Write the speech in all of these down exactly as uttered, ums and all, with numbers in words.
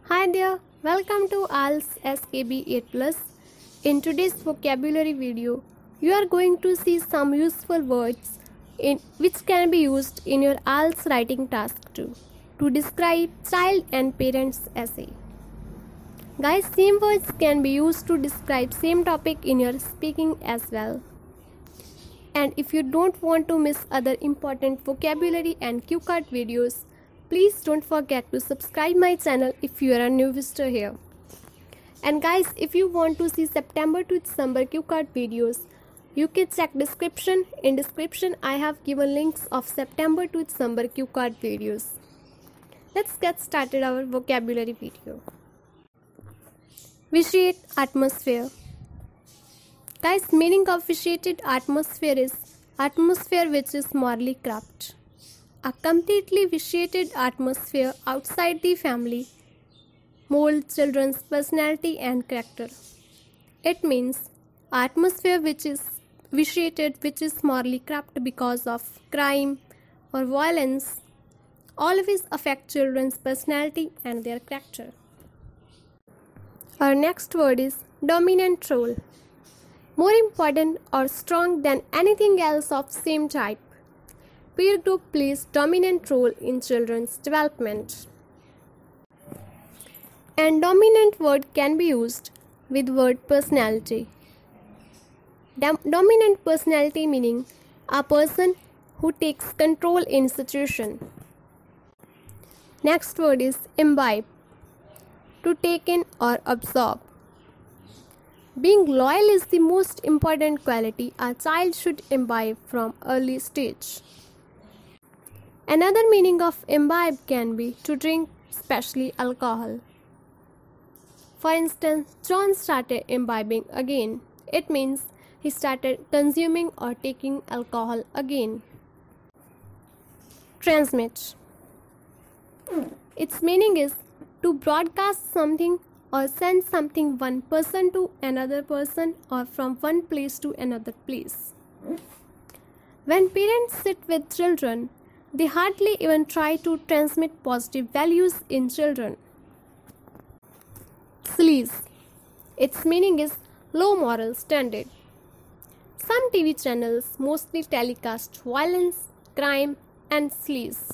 Hi there, welcome to I E L T S S K B eight plus. In today's vocabulary video, you are going to see some useful words in which can be used in your I E L T S writing task too to describe child and parents essay. Guys, same words can be used to describe same topic in your speaking as well. And if you don't want to miss other important vocabulary and cue card videos, please don't forget to subscribe my channel if you are a new visitor here. And guys, if you want to see September to December cue card videos, you can check description. In description, I have given links of September to December cue card videos. Let's get started our vocabulary video. Vitiate atmosphere. Guys, meaning of vitiated atmosphere is atmosphere which is morally corrupt. A completely vitiated atmosphere outside the family molds children's personality and character. It means atmosphere which is vitiated, which is morally corrupt because of crime or violence, always affect children's personality and their character. Our next word is dominant role. More important or strong than anything else of same type. Peer group plays dominant role in children's development. And dominant word can be used with word personality. Dom- dominant personality meaning a person who takes control in situation. Next word is imbibe. To take in or absorb. Being loyal is the most important quality a child should imbibe from early stage. Another meaning of imbibe can be to drink, especially alcohol. For instance, John started imbibing again. It means he started consuming or taking alcohol again. Transmit. Its meaning is to broadcast something or send something one person to another person or from one place to another place. When parents sit with children, they hardly even try to transmit positive values in children. Sleaze. Its meaning is low moral standard. Some T V channels mostly telecast violence, crime, and sleaze.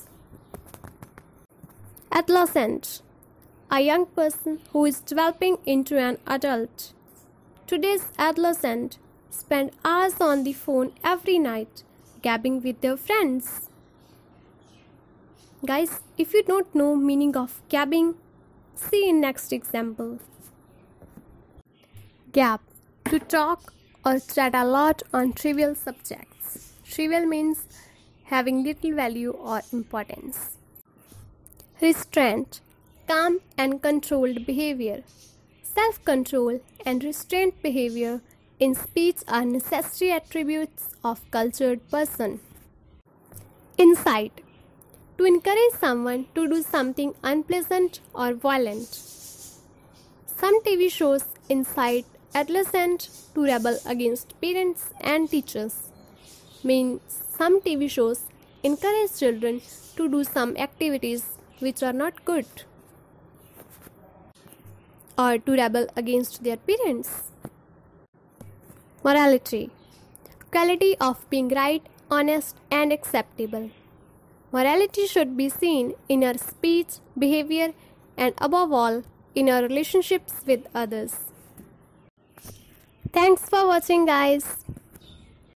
Adolescent. A young person who is developing into an adult. Today's adolescent spend hours on the phone every night, gabbing with their friends. Guys, if you don't know meaning of gabbing, see in next example. Gab. To talk or chat a lot on trivial subjects. Trivial means having little value or importance. Restraint. Calm and controlled behavior. Self-control and restrained behavior in speech are necessary attributes of cultured person. Incite. To encourage someone to do something unpleasant or violent. Some T V shows incite adolescents to rebel against parents and teachers. Means some T V shows encourage children to do some activities which are not good or to rebel against their parents. Morality. Quality of being right, honest, and acceptable. Morality should be seen in our speech, behavior, and above all, in our relationships with others. Thanks for watching, guys.